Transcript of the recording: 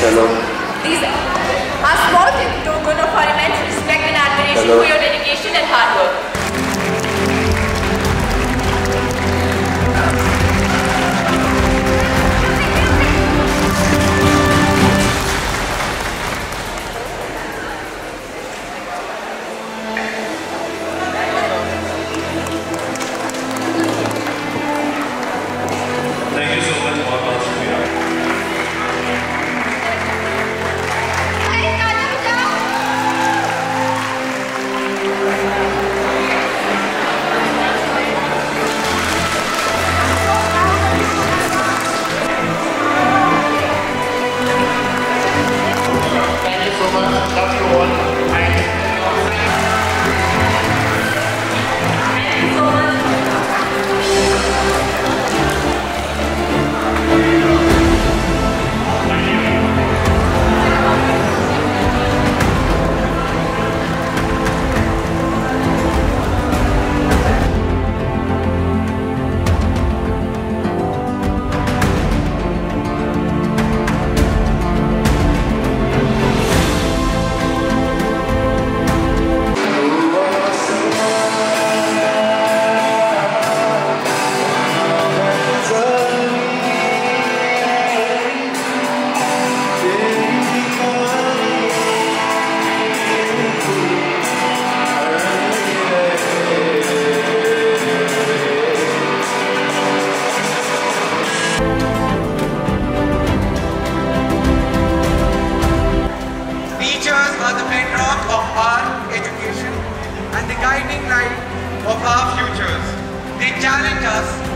Hello. These are small token of our immense respect and admiration for your dedication and hard work. Thank you so much, Bhagwan Shukriya. Thank you so much. Love you all. Teachers are the bedrock of our education and the guiding light of our futures. They challenge us